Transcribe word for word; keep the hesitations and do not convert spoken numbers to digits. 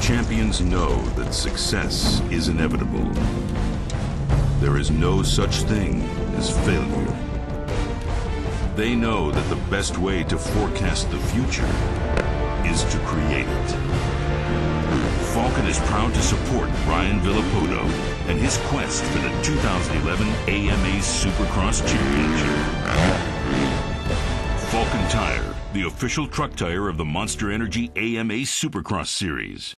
champions know that success is inevitable. There is no such thing as failure. They know that the best way to forecast the future is to create it. Falken is proud to support Ryan Villopoto and his quest for the two thousand eleven A M A Supercross Championship. Falken Tire, the official truck tire of the Monster Energy A M A Supercross Series.